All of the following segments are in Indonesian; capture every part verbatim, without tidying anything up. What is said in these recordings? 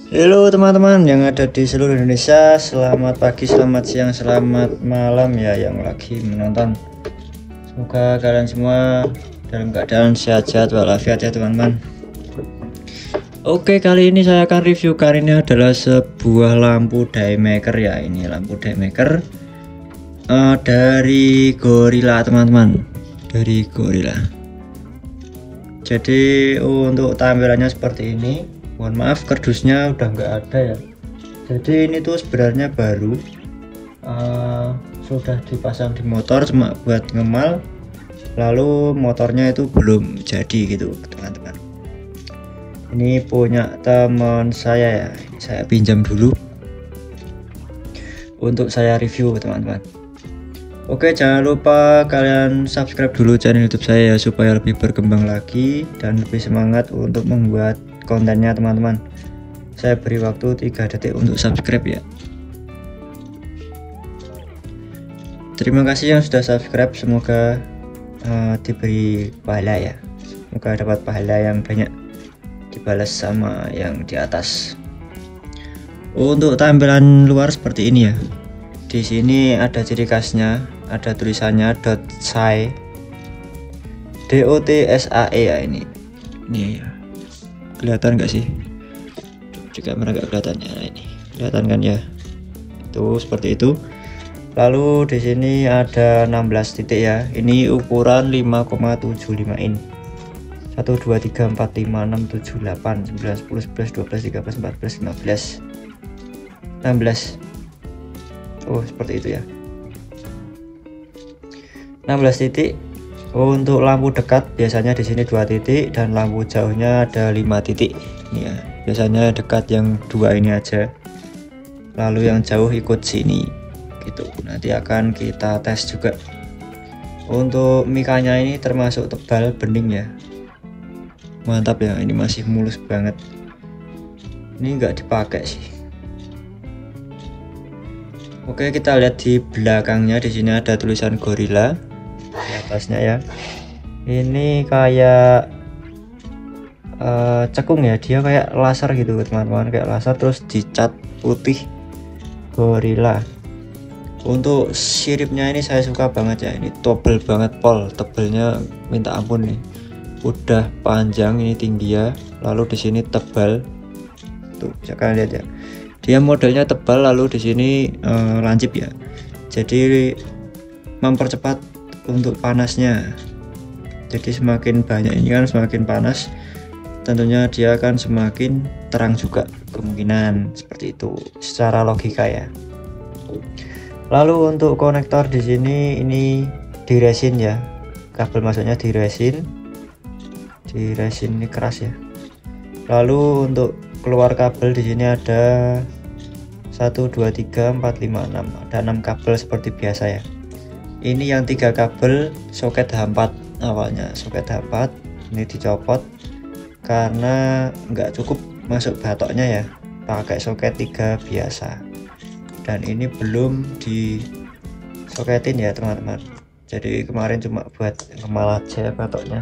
Halo teman-teman yang ada di seluruh Indonesia, selamat pagi, selamat siang, selamat malam ya yang lagi menonton. Semoga kalian semua dalam keadaan sehat-sehat walafiat ya teman-teman. Oke, kali ini saya akan review, kali ini adalah sebuah lampu daymaker ya. Ini lampu daymaker uh, dari Gorilla teman-teman, dari Gorilla. Jadi untuk tampilannya seperti ini. Mohon maaf kardusnya udah nggak ada ya. Jadi ini tuh sebenarnya baru uh, sudah dipasang di motor cuma buat ngemal, lalu motornya itu belum jadi gitu teman-teman. Ini punya teman saya ya, saya pinjam dulu untuk saya review teman-teman. Oke, jangan lupa kalian subscribe dulu channel YouTube saya ya, supaya lebih berkembang lagi dan lebih semangat untuk membuat kontennya teman-teman. Saya beri waktu tiga detik untuk subscribe ya. Terima kasih yang sudah subscribe, semoga uh, diberi pahala ya. Semoga dapat pahala yang banyak, dibalas sama yang di atas. Untuk tampilan luar seperti ini ya. Di sini ada ciri khasnya, ada tulisannya .sai D O T S A E ya ini. Ini ya. Kelihatan nggak sih di kamera? Nggak kelihatan ya. Nah, ini kelihatan kan ya, itu seperti itu. Lalu di sini ada enam belas titik ya, ini ukuran lima koma tujuh lima in. Satu dua tiga empat lima enam tujuh delapan sembilan sepuluh sebelas dua belas tiga belas empat belas lima belas enam belas. Oh seperti itu ya, enam belas titik. Untuk lampu dekat biasanya di sini dua titik dan lampu jauhnya ada lima titik. Ini ya, biasanya dekat yang dua ini aja. Lalu yang jauh ikut sini gitu. Nanti akan kita tes juga. Untuk mikanya ini termasuk tebal, bening ya. Mantap ya, ini masih mulus banget. Ini enggak dipakai sih. Oke, kita lihat di belakangnya, di sini ada tulisan Gorilla di atasnya ya. Ini kayak uh, cekung ya, dia kayak laser gitu teman-teman, kayak laser terus dicat putih Gorilla. Untuk siripnya ini saya suka banget ya, ini tebel banget, pol tebelnya minta ampun nih, udah panjang, ini tinggi ya, lalu di sini tebal tuh, bisa kalian lihat ya, dia modelnya tebal, lalu di sini uh, lancip ya, jadi mempercepat untuk panasnya. Jadi semakin banyak ini kan semakin panas, tentunya dia akan semakin terang juga, kemungkinan seperti itu secara logika ya. Lalu untuk konektor di sini ini di resin ya, kabel masuknya di resin, di resin ini keras ya. Lalu untuk keluar kabel di sini ada satu dua tiga empat lima enam, ada enam kabel seperti biasa ya. Ini yang tiga kabel soket H empat, awalnya soket H empat ini dicopot karena nggak cukup masuk batoknya ya, pakai soket tiga biasa, dan ini belum disoketin ya teman-teman. Jadi kemarin cuma buat ngemal aja batoknya.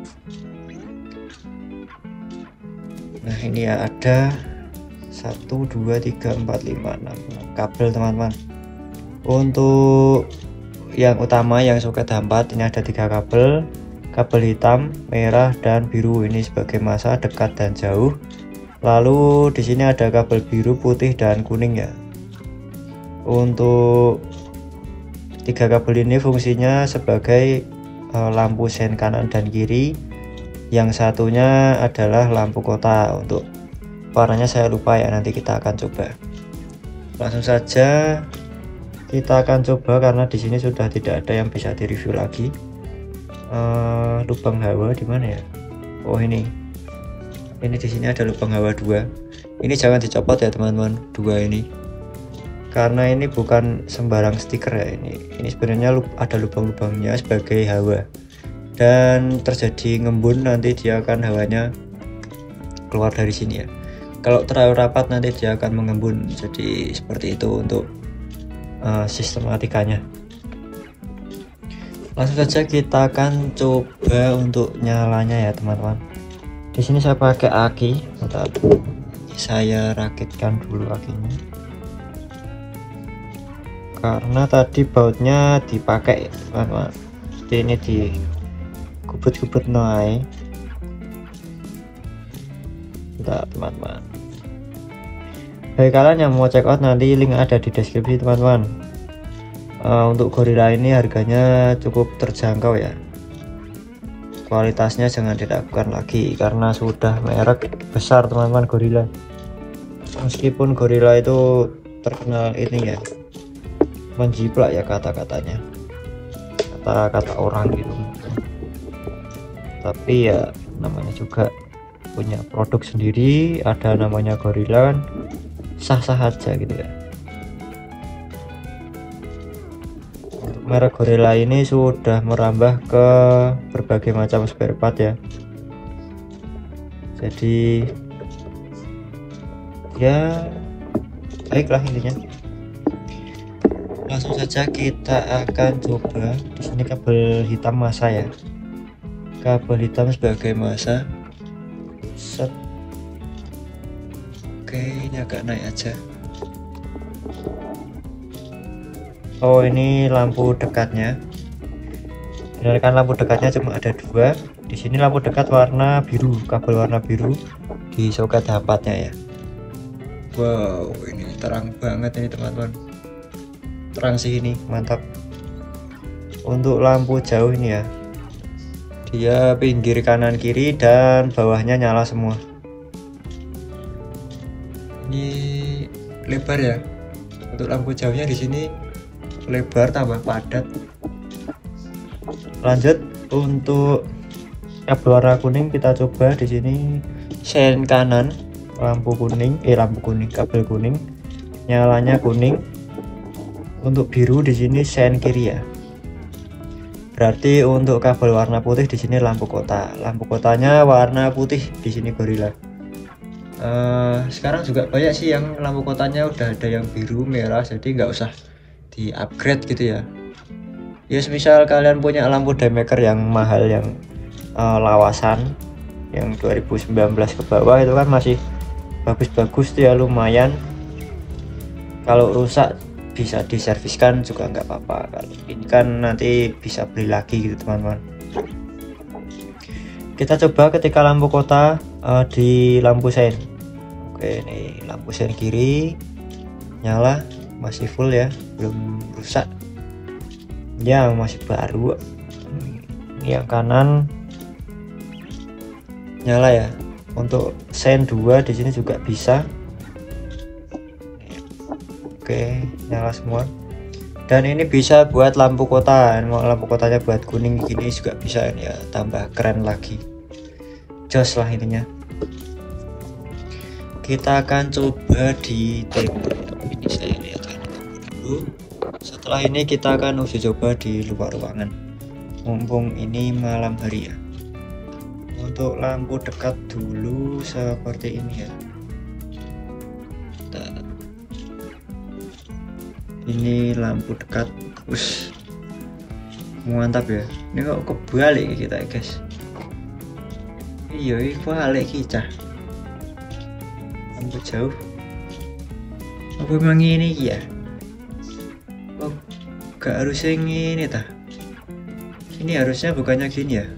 Nah ini ya, ada satu dua tiga empat lima enam kabel teman-teman. Untuk yang utama yang soket H empat ini ada tiga kabel, kabel hitam, merah, dan biru, ini sebagai massa dekat dan jauh. Lalu di sini ada kabel biru, putih, dan kuning ya. Untuk tiga kabel ini fungsinya sebagai uh, lampu sen kanan dan kiri. Yang satunya adalah lampu kota, untuk warnanya saya lupa ya, nanti kita akan coba. Langsung saja kita akan coba, karena di sini sudah tidak ada yang bisa direview lagi. Uh, lubang hawa di mana ya? Oh ini, ini di sini ada lubang hawa dua. Ini jangan dicopot ya teman-teman, dua ini, karena ini bukan sembarang stiker ya. Ini, ini sebenarnya ada lubang-lubangnya sebagai hawa, dan terjadi ngembun nanti dia akan hawanya keluar dari sini ya. Kalau terlalu rapat nanti dia akan mengembun. Jadi seperti itu untuk Uh, sistematikanya. Langsung saja kita akan coba untuk nyalanya ya teman-teman. Di sini saya pakai aki, saya rakitkan dulu akinya, karena tadi bautnya dipakai teman-teman. Jadi ini di kubut-kubut naik kita teman-teman. Bagi kalian yang mau check out, nanti link ada di deskripsi teman-teman. Uh, untuk Gorilla ini harganya cukup terjangkau ya. Kualitasnya jangan diragukan lagi karena sudah merek besar teman-teman Gorilla. Meskipun Gorilla itu terkenal ini ya, menjiplak ya kata-katanya, kata-kata orang gitu, tapi ya namanya juga punya produk sendiri, ada namanya Gorilla kan, sah-sah aja gitu ya. Untuk merek Gorilla ini sudah merambah ke berbagai macam spare part ya, jadi ya baiklah intinya. Langsung saja kita akan coba. Di sini kabel hitam masa ya, kabel hitam sebagai masa. Set. Oke, ini agak naik aja. Oh, ini lampu dekatnya. Kan lampu dekatnya cuma ada dua. Di sini lampu dekat warna biru, kabel warna biru di soket dapatnya ya. Wow, ini terang banget ini teman-teman. Terang sih ini, mantap. Untuk lampu jauh ini ya, dia pinggir kanan kiri dan bawahnya nyala semua. Ini lebar ya. Untuk lampu jauhnya di sini lebar tambah padat. Lanjut untuk kabel warna kuning, kita coba di sini sen kanan lampu kuning, eh lampu kuning kabel kuning, nyalanya kuning. Untuk biru di sini sen kiri ya. Berarti untuk kabel warna putih di sini lampu kota. Lampu kotanya warna putih di sini Gorilla. Uh, sekarang juga banyak sih yang lampu kotanya udah ada yang biru, merah, jadi nggak usah di upgrade gitu ya. Ya misal kalian punya lampu daymaker yang mahal, yang uh, lawasan, yang dua ribu sembilan belas ke bawah itu kan masih bagus-bagus tuh ya, lumayan. Kalau rusak bisa diserviskan juga nggak apa-apa. Kalau ini kan nanti bisa beli lagi gitu teman-teman. Kita coba ketika lampu kota uh, di lampu sen. Oke, ini lampu sen kiri nyala, masih full ya, belum rusak ya, masih baru. Ini yang kanan nyala ya. Untuk sen dua di sini juga bisa. Oke, nyala semua. Dan ini bisa buat lampu kota. Mau lampu kotanya buat kuning gini juga bisa ya, tambah keren lagi. Jos lah intinya. Kita akan coba di tembok. Ini saya lihat dulu. Setelah ini kita akan uji coba di luar ruangan. Mumpung ini malam hari ya. Untuk lampu dekat dulu seperti ini ya. Kita... ini lampu dekat, us mantap ya. Ini kok kebalik kita guys. Iya, ini balik kita. Lampu jauh. Apa memang ini ya? Oh, gak harusnya ini tah. Ini harusnya bukannya gini ya?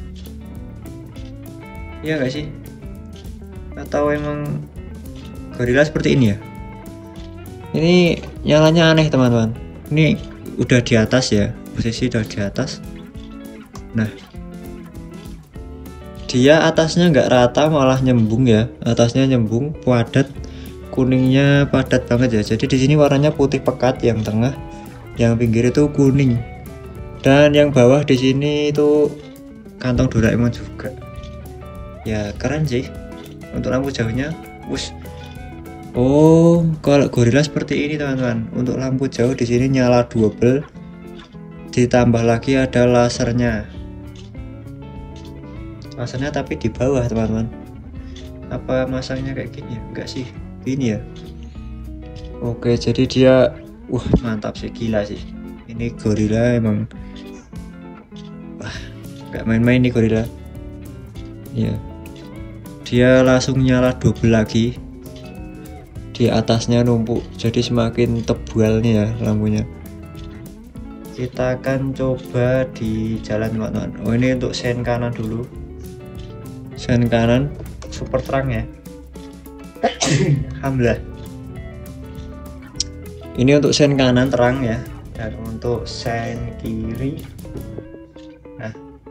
Iya gak sih? Atau emang Gorilla seperti ini ya? Ini nyalanya aneh teman-teman. Ini udah di atas ya, posisi udah di atas. Nah, dia atasnya nggak rata, malah nyembung ya. Atasnya nyembung, padat, kuningnya padat banget ya. Jadi di sini warnanya putih pekat yang tengah, yang pinggir itu kuning, dan yang bawah di sini itu kantong Doraemon juga. Ya keren sih. Untuk lampu jauhnya, wush. Oh, kalau Gorilla seperti ini teman-teman. Untuk lampu jauh di sini nyala double, ditambah lagi ada lasernya. Lasernya tapi di bawah teman-teman. Apa masangnya kayak gini ya? Enggak sih, ini ya. Oke, jadi dia, wah mantap sih, gila sih. Ini Gorilla emang, wah nggak main-main nih Gorilla. Ya, dia langsung nyala double lagi. di atasnya numpuk, jadi semakin tebal nih ya lampunya. Kita akan coba di jalan teman-teman. Oh, ini untuk sen kanan dulu. Sen kanan super terang ya. Alhamdulillah. Ini untuk sen kanan terang ya, dan untuk sen kiri, nah,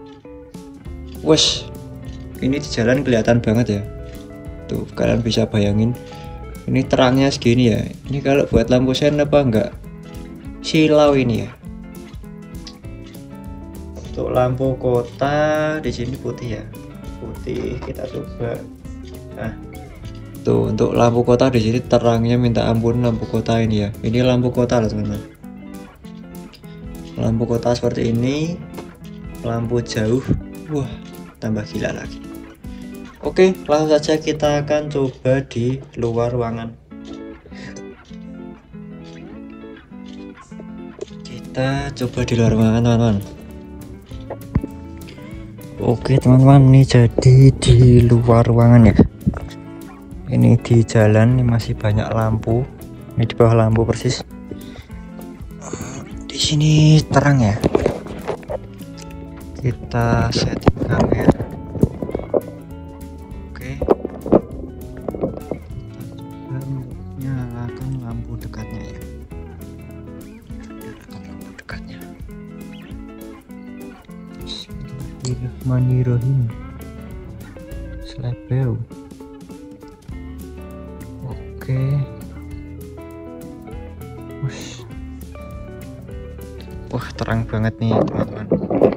wes, ini di jalan kelihatan banget ya. Tuh kalian bisa bayangin, ini terangnya segini ya. Ini kalau buat lampu sen apa enggak silau ini ya. Untuk lampu kota di sini putih ya, putih. Kita coba. Nah, tuh untuk lampu kota di sini terangnya minta ampun lampu kota ini ya. Ini lampu kota loh teman-teman. Lampu kota seperti ini, lampu jauh, wah tambah gila lagi. Oke, langsung saja kita akan coba di luar ruangan. Kita coba di luar ruangan teman-teman. Oke teman-teman, ini jadi di luar ruangan ya. Ini di jalan, ini masih banyak lampu. Ini di bawah lampu persis. Di sini terang ya. Kita setting kamera. Oke. Kita nyalakan lampu dekatnya ya. Nyalakan lampu dekatnya. Bismillahirrahmanirrahim. Slebeu. Oke, Ush. Wah terang banget nih teman-teman.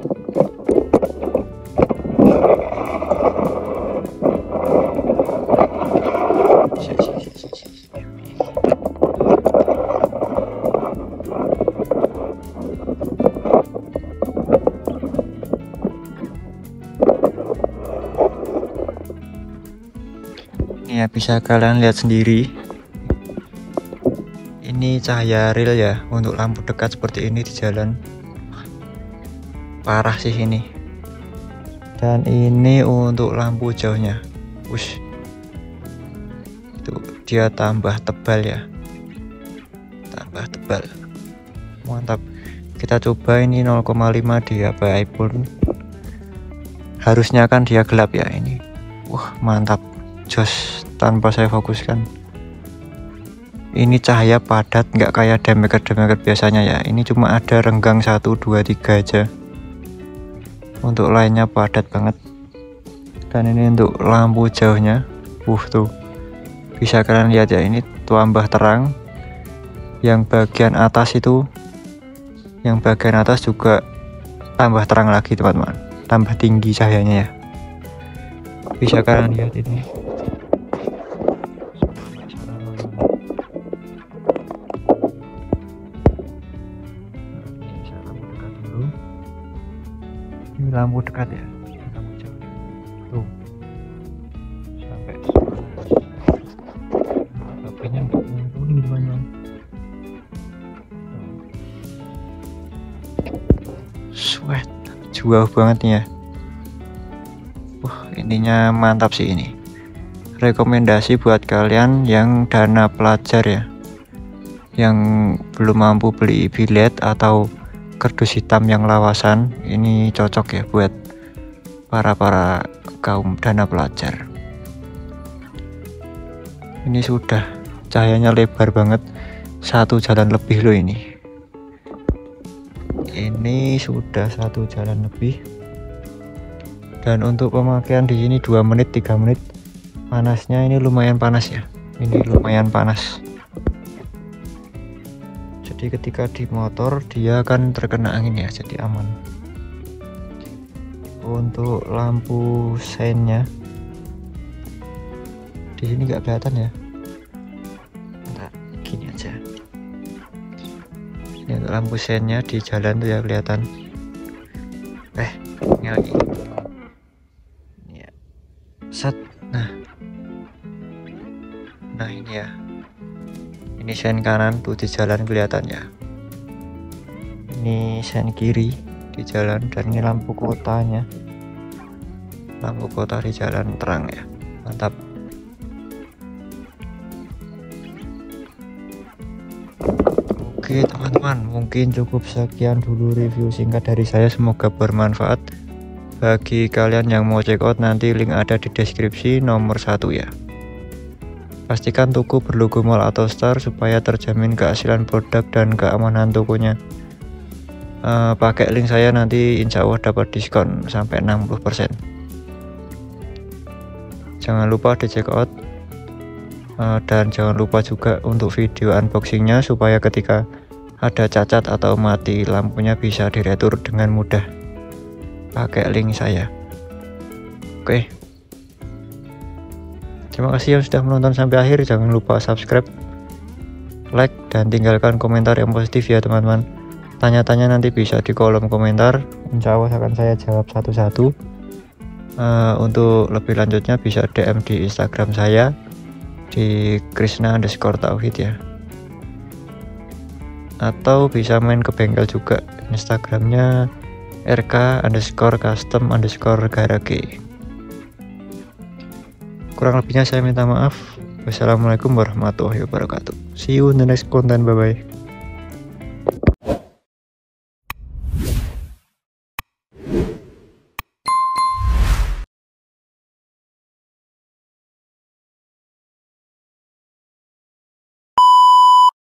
Ya bisa kalian lihat sendiri, ini cahaya real ya untuk lampu dekat seperti ini di jalan. Parah sih ini. Dan ini untuk lampu jauhnya, wush, itu dia tambah tebal ya, tambah tebal, mantap. Kita coba ini nol koma lima di H P iPhone, harusnya kan dia gelap ya ini. Wah mantap, jos. Tanpa saya fokuskan, ini cahaya padat, nggak kayak demaker-demaker biasanya ya. Ini cuma ada renggang satu dua tiga aja, untuk lainnya padat banget. Dan ini untuk lampu jauhnya, uh tuh bisa kalian lihat ya, ini tambah terang. Yang bagian atas itu, yang bagian atas juga tambah terang lagi teman-teman, tambah tinggi cahayanya ya. Bisa kalian lihat ini. Ini lampu dekat ya, lampu jauh tuh sampai H P-nya nggak kuning teman-teman. Sweat, jauh banget nih ya. Wah intinya mantap sih ini. Rekomendasi buat kalian yang dana pelajar ya, yang belum mampu beli bilet atau kardus hitam yang lawasan, ini cocok ya buat para-para kaum dana pelajar. Ini sudah cahayanya lebar banget, satu jalan lebih loh ini. Ini sudah satu jalan lebih. Dan untuk pemakaian di sini dua menit tiga menit. Panasnya ini lumayan panas ya. Ini lumayan panas. Jadi ketika di motor dia akan terkena angin ya, jadi aman. Untuk lampu seinnya di sini nggak kelihatan ya. Nah, gini aja. Ini untuk lampu seinnya di jalan tuh ya kelihatan. Eh, ini lagi. Ini ya. Set. Nah. Nah ini ya. Ini sen kanan tuh di jalan kelihatan ya. Ini sen kiri di jalan, dan ini lampu kotanya. Lampu kota di jalan terang ya. Mantap. Oke teman-teman, mungkin cukup sekian dulu review singkat dari saya, semoga bermanfaat. Bagi kalian yang mau check out, nanti link ada di deskripsi nomor satu ya. Pastikan toko berlogo mall atau star supaya terjamin keaslian produk dan keamanan tokonya. Uh, pakai link saya nanti insya Allah dapat diskon sampai enam puluh persen. Jangan lupa di check out. Uh, dan jangan lupa juga untuk video unboxingnya supaya ketika ada cacat atau mati lampunya bisa diretur dengan mudah pakai link saya. Oke, terima kasih yang sudah menonton sampai akhir. Jangan lupa subscribe, like, dan tinggalkan komentar yang positif ya teman-teman. Tanya-tanya nanti bisa di kolom komentar, insya Allah akan saya jawab satu-satu. Uh, untuk lebih lanjutnya bisa D M di Instagram saya di Krishna underscore Tauhid ya, atau bisa main ke bengkel juga, Instagramnya R K underscore custom underscore garage. Kurang lebihnya saya minta maaf. Wassalamualaikum warahmatullahi wabarakatuh. See you in the next content. Bye bye.